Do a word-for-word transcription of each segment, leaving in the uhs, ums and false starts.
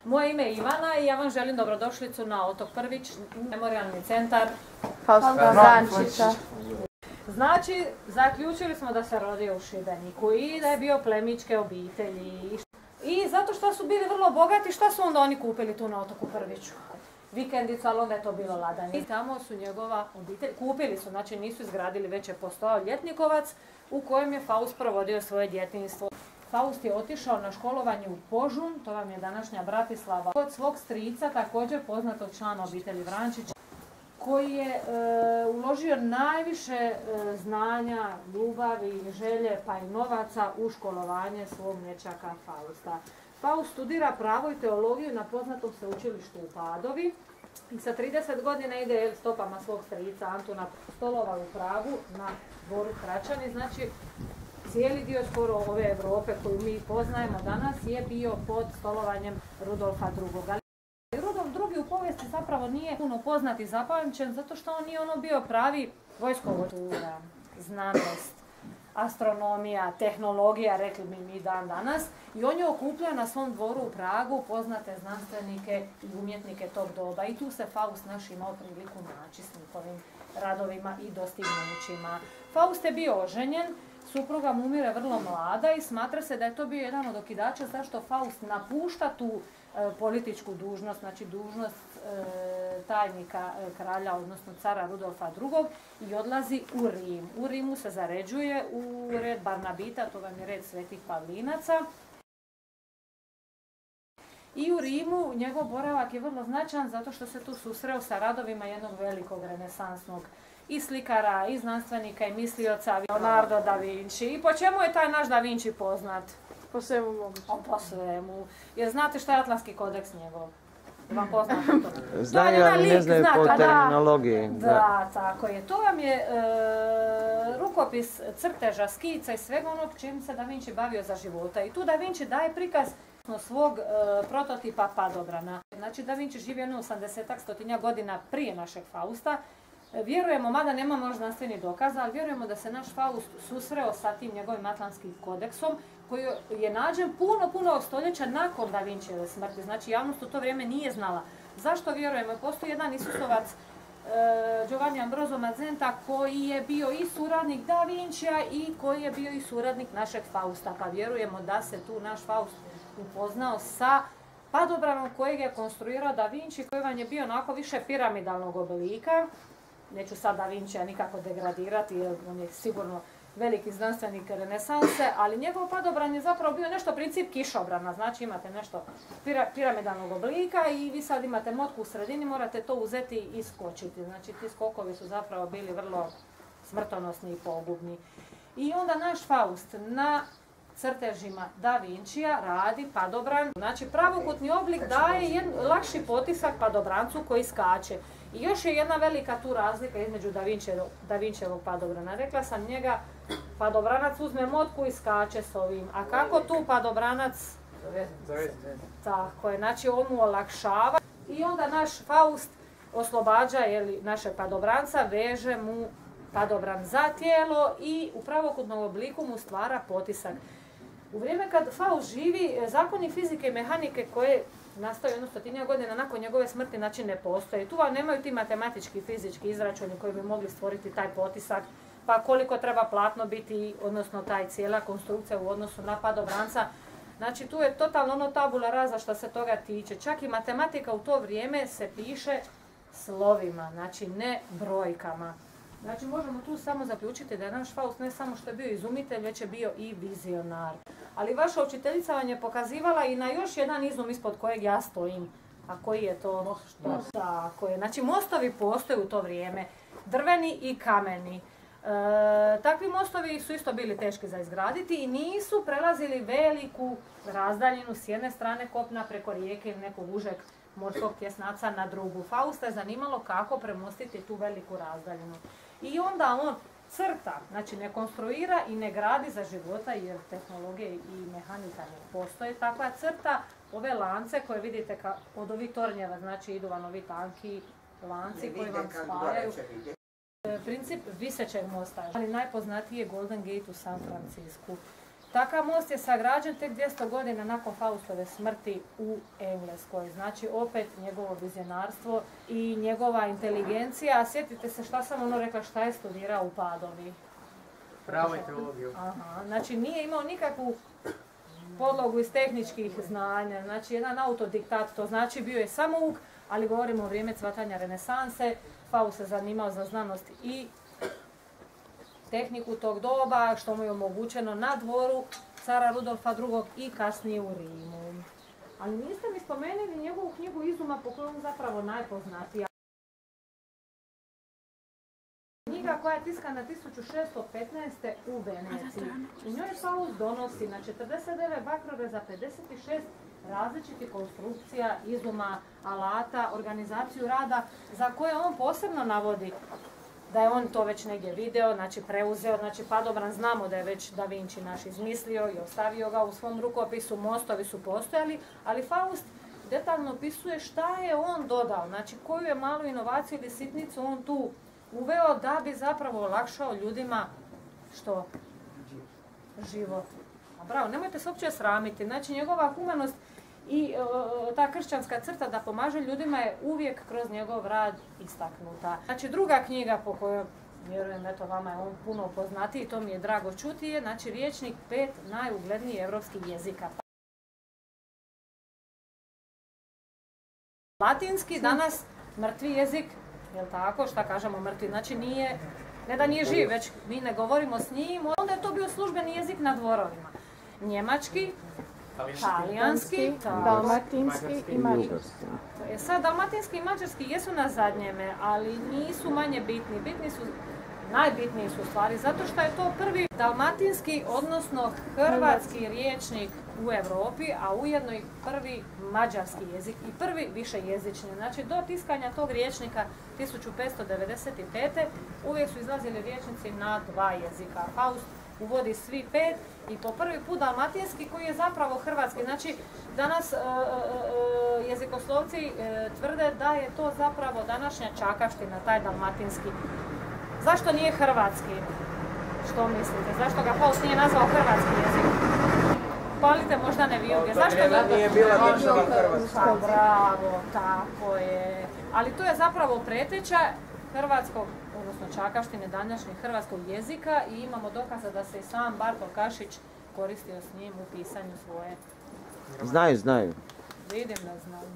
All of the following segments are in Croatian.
Moje ime je Ivana i ja vam želim dobrodošlicu na Otok Prvić, memorijalni centar Fausta Vrančića. Znači, zaključili smo da se rodio u Šibeniku i da je bio plemićke obitelji. I zato što su bili vrlo bogati, šta su onda oni kupili tu na Otoku Prviću? Vikendicu, ali onda je to bilo ladanje. I tamo su njegova obitelj, kupili su, znači nisu izgradili, već je postojao ljetnikovac u kojem je Faust provodio svoje djetinjstvo. Faust je otišao na školovanje u Požun, to vam je današnja Bratislava, kod svog strica, također poznatog člana obitelji Vrančić, koji je e, uložio najviše e, znanja, ljubavi, želje pa i novaca u školovanje svog nećaka Fausta. Faust studira pravo i teologiju na poznatom sveučilištu u Padovi i sa trideset godina ide stopama svog strica Antuna Stolova u Pragu na dvoru Kračani. Znači, cijeli dio skoro ove Europe koju mi poznajemo danas je bio pod stolovanjem Rudolfa drugog. Rudolf drugi u povijesti zapravo nije puno poznat i zapamćen zato što on nije ono bio pravi vojskovođa, znanost, astronomija, tehnologija, rekli bi mi dan danas. I on je okupljao na svom dvoru u Pragu poznate znanstvenike i umjetnike tog doba. I tu se Faust naš imao priliku naći s njihovim radovima i dostignućima. Faust je bio oženjen, supruga mu umire vrlo mlada i smatra se da je to bio jedan od okidača zašto Faust napušta tu e, političku dužnost, znači dužnost e, tajnika e, kralja, odnosno cara Rudolfa drugog i odlazi u Rim. U Rimu se zaređuje u red Barnabita, to vam je red svetih Pavlinaca. I u Rimu njegov boravak je vrlo značajan zato što se tu susreo sa radovima jednog velikog renesansnog i slikara, i znanstvenika, i mislioca, Leonardo da Vinci. I po čemu je taj naš da Vinci poznat? Po svemu moguće. Po svemu. Jer znate šta je Atlantski kodeks njegov? Vam poznate to? Znaju, ali ne znaju po terminologiji. Da, da, tako je. To vam je e, rukopis crteža, skica i svega onog čim se Da Vinci bavio za života. I tu Da Vinci daje prikaz svog e, prototipa padobrana. Znači Da Vinci živi jedno osamdesetak stotinja godina prije našeg Fausta. Vjerujemo, mada nema možda znanstvenih dokaza, ali vjerujemo da se naš Faust susreo sa tim njegovim Atlantskim kodeksom koji je nađen puno, puno stoljeća nakon Da Vincijeve smrti. Znači javnost u to vrijeme nije znala. Zašto vjerujemo? Postoji jedan Isusovac e, Giovanni Ambroso Mazzenta koji je bio i suradnik Da Vincija i koji je bio i suradnik našeg Fausta. Pa vjerujemo da se tu naš Faust upoznao sa padobranom kojeg je konstruirao Da Vinci, koji vam je bio onako više piramidalnog oblika. Neću sad Da Vincija nikako degradirati jer on je sigurno veliki znanstvenik renesanse, ali njegov padobran je zapravo bio nešto princip kišobrana. Znači imate nešto piramidalnog oblika i vi sad imate motku u sredini, morate to uzeti i skočiti. Znači ti skokovi su zapravo bili vrlo smrtonosni i pogubni. I onda naš Faust na crtežima Da Vincija radi padobran. Znači pravokutni oblik daje jedan lakši potisak padobrancu koji skače. I još je jedna velika tu razlika između Da Vincijevog, Da Vincijevog padobrana. Rekla sam njega, padobranac uzme motku i skače s ovim. A kako tu padobranac? Tako je, znači on mu olakšava. I onda naš Faust oslobađa jeli, našeg padobranca, veže mu padobran za tijelo i u pravokutnom obliku mu stvara potisak. U vrijeme kad Faust živi, zakoni fizike i mehanike koje nastaju jedno stotinja godina nakon njegove smrti, znači ne postoje. Tu vam nemaju ti matematički, fizički izračuni koji bi mogli stvoriti taj potisak, pa koliko treba platno biti, odnosno taj cijela konstrukcija u odnosu na padobranca. Znači tu je totalno ono tabula rasa što se toga tiče. Čak i matematika u to vrijeme se piše slovima, znači ne brojkama. Znači možemo tu samo zaključiti da je naš Faust ne samo što je bio izumitelj, već je bio i vizionar. Ali vaša učiteljica vam je pokazivala i na još jedan izum ispod kojeg ja stojim. A koji je to? Most. Tako je. Znači mostovi postoje u to vrijeme, drveni i kameni. E, takvi mostovi su isto bili teški za izgraditi i nisu prelazili veliku razdaljinu s jedne strane kopna preko rijeke ili nekog užeg morskog tjesnaca na drugu. Fausta je zanimalo kako premostiti tu veliku razdaljinu. I onda on crta, znači ne konstruira i ne gradi za života jer tehnologije i mehanika ne postoje. Takva crta ove lance koje vidite ka, od ovih tornjeva, znači idu vam ovi tanki lanci koji vam spajaju. Princip visećeg mosta, ali najpoznatiji je Golden Gate u San Francisku. Takav most je sagrađen tek dvjesto godina nakon Faustove smrti u Engleskoj. Znači opet njegovo vizionarstvo i njegova inteligencija. Sjetite se šta sam ono rekla, šta je studirao u Padovi. Pravo i teologiju. Aha, znači nije imao nikakvu podlogu iz tehničkih znanja, znači jedan autodiktat, to znači bio je samouk, ali govorimo o vrijeme cvatanja renesanse. Faust se zanimao za znanost i tehniku tog doba, što mu je omogućeno na dvoru cara Rudolfa drugog i kasnije u Rimu. Ali niste mi spomenuli njegovu knjigu Izuma, po kojoj on zapravo najpoznatija. Knjiga koja je tiskana tisuću šesto petnaeste. u Veneciji. U njoj Faust donosi na četrdeset devet bakrove za pedeset šest različitih konstrukcija, izuma, alata, organizaciju rada, za koje on posebno navodi da je on to već negdje video, znači preuzeo, znači padobran znamo da je već Da Vinci naš izmislio i ostavio ga u svom rukopisu, mostovi su postojali, ali Faust detaljno opisuje šta je on dodao, znači koju je malu inovaciju ili sitnicu on tu uveo da bi zapravo olakšao ljudima što? Život. A bravo, nemojte se uopće sramiti, znači njegova humanost i e, ta kršćanska crta da pomaže ljudima je uvijek kroz njegov rad istaknuta. Znači druga knjiga po kojoj, vjerujem, eto vama je on puno poznatiji i to mi je drago čuti, je znači Rječnik pet najuglednijih europskih jezika. Latinski danas mrtvi jezik, jel tako, šta kažemo mrtvi, znači nije, ne da nije živ, već mi ne govorimo s njim, onda je to bio službeni jezik na dvorovima. Njemački, talijanski, dalmatinski i mađarski. E sad, dalmatinski i mađarski jesu na zadnjeme, ali nisu manje bitni. Bitni su, najbitniji su stvari, zato što je to prvi dalmatinski, odnosno hrvatski rječnik u Europi, a ujedno i prvi mađarski jezik i prvi višejezični. Znači, do tiskanja tog rječnika tisuću petsto devedeset pete. uvijek su izlazili rječnici na dva jezika. Faust uvodi svi pet i po prvi put dalmatinski koji je zapravo hrvatski. Znači danas e, e, jezikoslovci e, tvrde da je to zapravo današnja čakaština, taj dalmatinski. Zašto nije hrvatski? Što mislite? Zašto ga Faust nije nazvao hrvatski jezik? Palite možda ne vijuge. Zašto ga nije bila država Hrvatska? Bravo, tako je. Ali to je zapravo preteča hrvatskog, odnosno čakaštine današnjeg hrvatskog jezika i imamo dokaza da se i sam Bartol Kašić koristio s njim u pisanju svoje. Znaju, znaju. Vidim da znaju.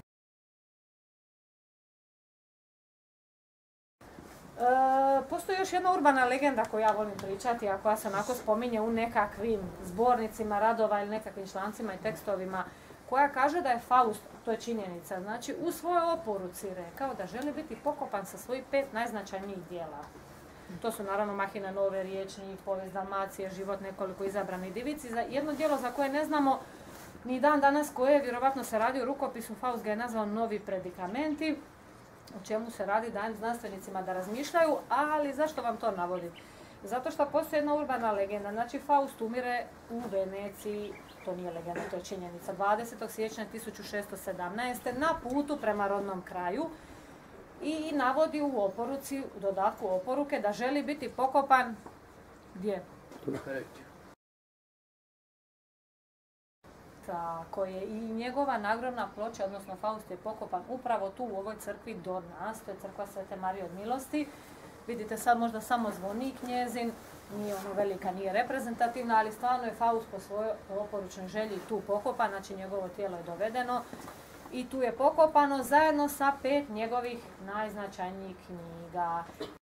E, postoji još jedna urbana legenda koju ja volim pričati, a koja se onako spominje u nekakvim zbornicima radova ili nekakvim člancima i tekstovima, koja kaže da je Faust, to je činjenica, znači u svojoj oporuci rekao da želi biti pokopan sa svojih pet najznačajnijih dijela. To su naravno Mahina Nove, Rječnik, Povijest Dalmacije, Život nekoliko izabranih divici. Za jedno djelo za koje ne znamo ni dan danas koje, vjerovatno se radi o rukopisu, Faust ga je nazvao Novi predikamenti, o čemu se radi, dajem znanstvenicima da razmišljaju, ali zašto vam to navodim? Zato što postoji jedna urbana legenda, znači Faust umire u Veneciji, to nije legenda, to je činjenica, dvadesetog siječnja tisuću šesto sedamnaeste. na putu prema rodnom kraju i navodi u oporuci, u dodatku oporuke, da želi biti pokopan gdje? Tako je, i njegova nagrobna ploča, odnosno Faust je pokopan upravo tu u ovoj crkvi do nas, to je crkva Svete Marije od milosti. Vidite sad možda samo zvonik njezin, nije ono velika, nije reprezentativna, ali stvarno je Faust po svojoj oporučnoj želji tu pokopan, znači njegovo tijelo je dovedeno i tu je pokopano zajedno sa pet njegovih najznačajnijih knjiga.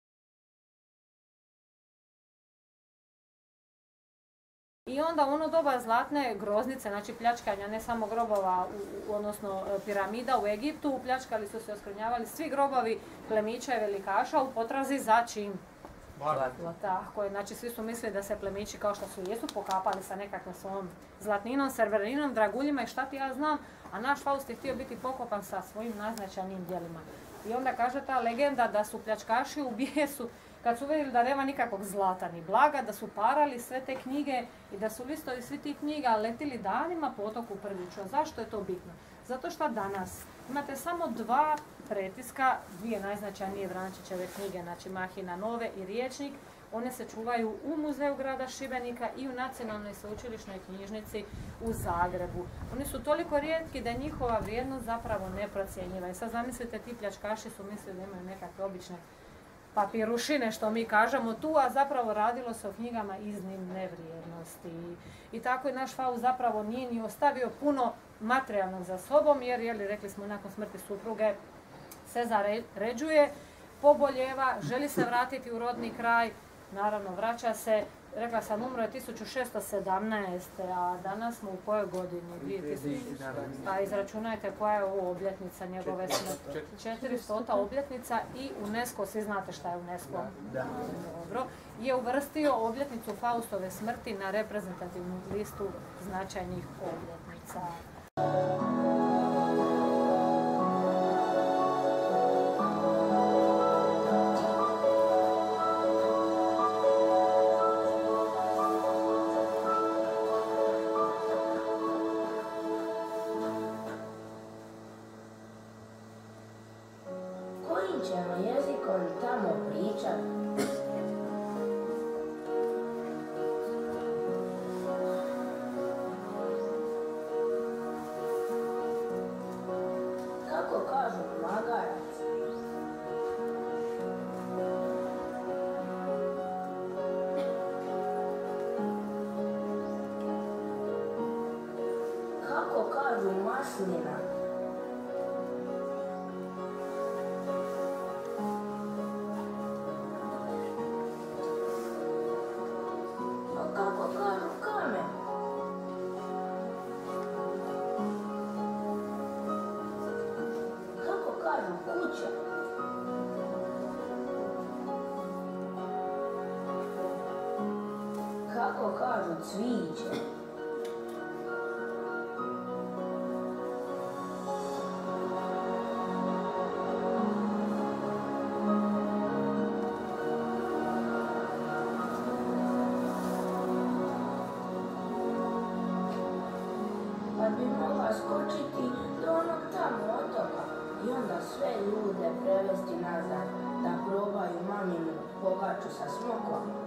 I onda u ono doba zlatne groznice, znači pljačkanja ne samo grobova, u, odnosno piramida u Egiptu, pljačkali su se, oskvrnjavali svi grobovi plemića i velikaša u potrazi za čim? Zlatno. Tako je, znači svi su mislili da se plemići kao što su jesu pokapali sa nekakvom svojom zlatninom, serverinom, draguljima i šta ti ja znam, a naš Faust je htio biti pokopan sa svojim najznačajnijim djelima. I onda kaže ta legenda da su pljačkaši u bijesu, kad su vidjeli da nema nikakvog zlata ni blaga, da su parali sve te knjige i da su listovi svi tih knjiga letili danima po otoku Prviću. Zašto je to bitno? Zato što danas imate samo dva pretiska, dvije najznačajnije Vrančićeve knjige, znači Mahina Nove i Rječnik, One se čuvaju u Muzeju grada Šibenika i u Nacionalnoj sveučilišnoj knjižnici u Zagrebu. Oni su toliko rijetki da je njihova vrijednost zapravo neprocjenjiva. I sad zamislite, ti pljačkaši su mislili da imaju nekakve obične papirušine, što mi kažemo tu, a zapravo radilo se o knjigama iznimne vrijednosti. I tako je naš Faust zapravo nije ni ostavio puno materijalnog za sobom, jer, jeli, rekli smo, nakon smrti supruge se zaređuje, poboljeva, želi se vratiti u rodni kraj, naravno vraća se, rekla sam, umro je tisuću šesto sedamnaeste. a danas smo u kojoj godini? dvije tisuće. A izračunajte koja je ovo obljetnica njegove smrti. četiristota obljetnica i UNESCO, svi znate šta je UNESCO, dobro, je uvrstio obljetnicu Faustove smrti na reprezentativnu listu značajnih obljetnica. Kojim ćemo jezikom tamo pričati? Kako kažu magarac? Kako kažu maslina? Kako kažu kamen? Kako kažu kuća? Kako kažu cvijeće? Pa bi mogla skočiti do onog tamo otoka i onda sve ljude prevesti nazad da probaju maminu pogaču sa smokom.